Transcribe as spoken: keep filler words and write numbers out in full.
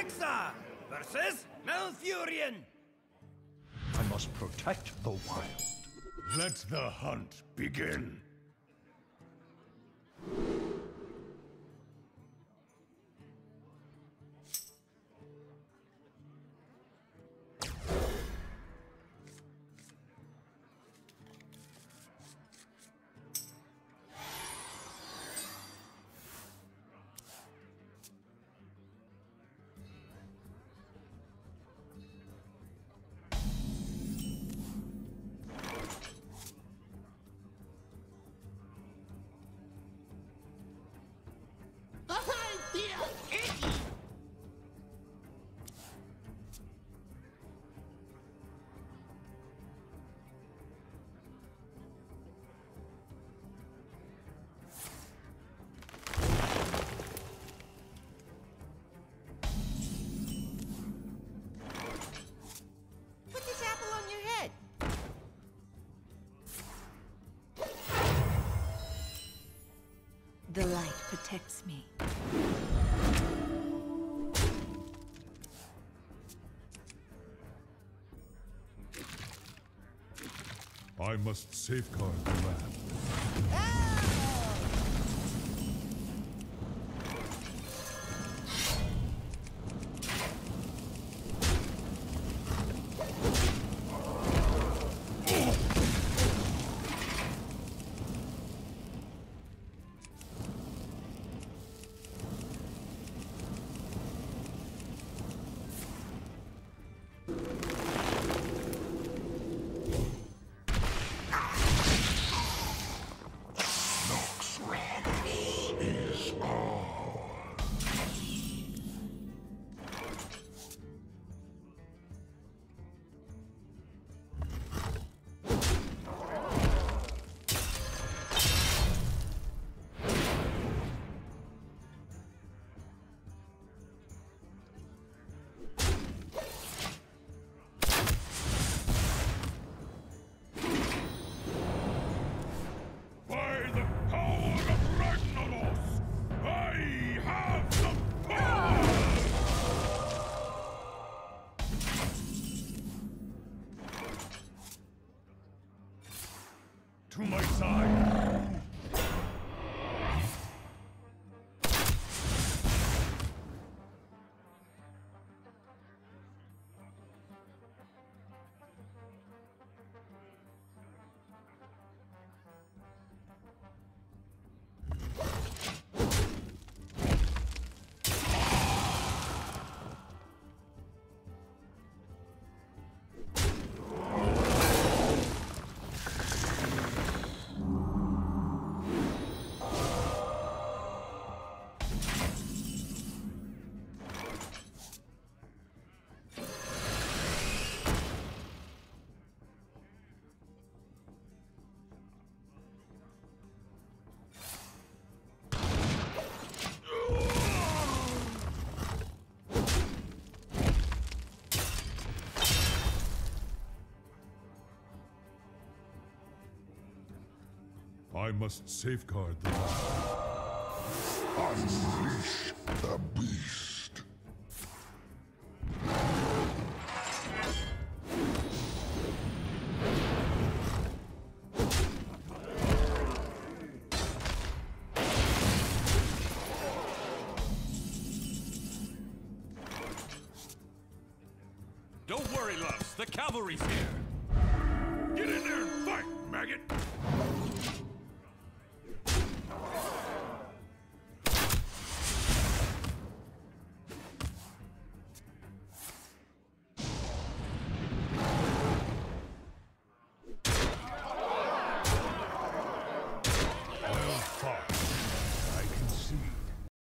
Hexa versus Malfurion. I must protect the wild. Let the hunt begin. Put this apple on your head. The light protects me. I must safeguard the land. To my side! I must safeguard the land. Unleash the beast. Don't worry, loves. The cavalry's here. Get in there and fight, maggot!